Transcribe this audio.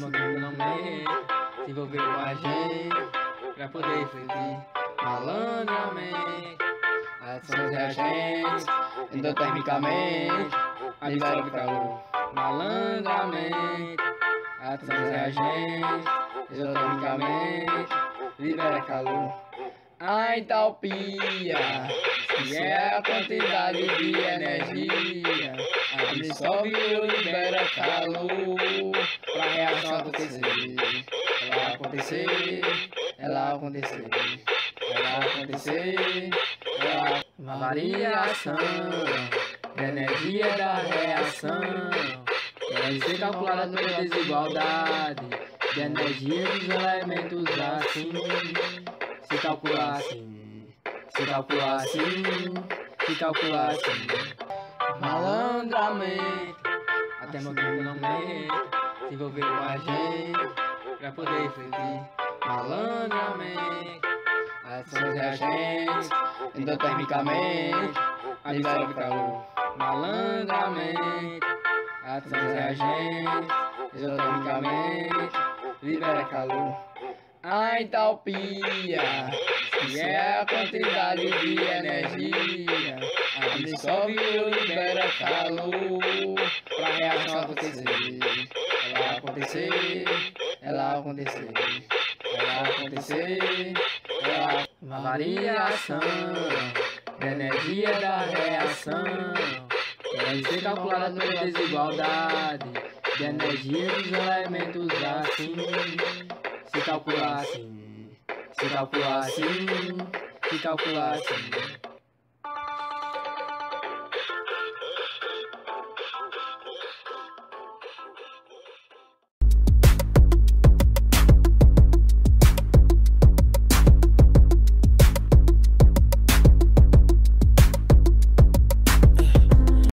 temos que finalmente se envolver com a gente pra poder refletir malandramente. Ações reagentes, endotermicamente, libera o calor malandramente. Ações reagentes, endotermicamente, libera calor. A entalpia, que é a quantidade de energia, absorve ou libera calor para a reação acontecer. Ela acontecer, ela acontecer, ela acontecer, ela... A variação da energia da reação deve ser calculada pela desigualdade de energia dos elementos assim. Se calcular assim, se calcular assim, se calcular assim, malandramente, até finalmente se envolver com a gente pra poder refletir malandramente. Ações reagentes, endotermicamente, libera o calor malandramente. Ações reagentes, endotermicamente, libera calor. A entalpia, que é a quantidade de energia, absorve ou libera calor para a reação acontecer. Ela acontecer, ela acontecer, ela acontecer, ela... A variação da energia da reação deve ser calculada pela desigualdade de energia dos elementos assim. Se calcular assim, se calcular assim, se calcular assim.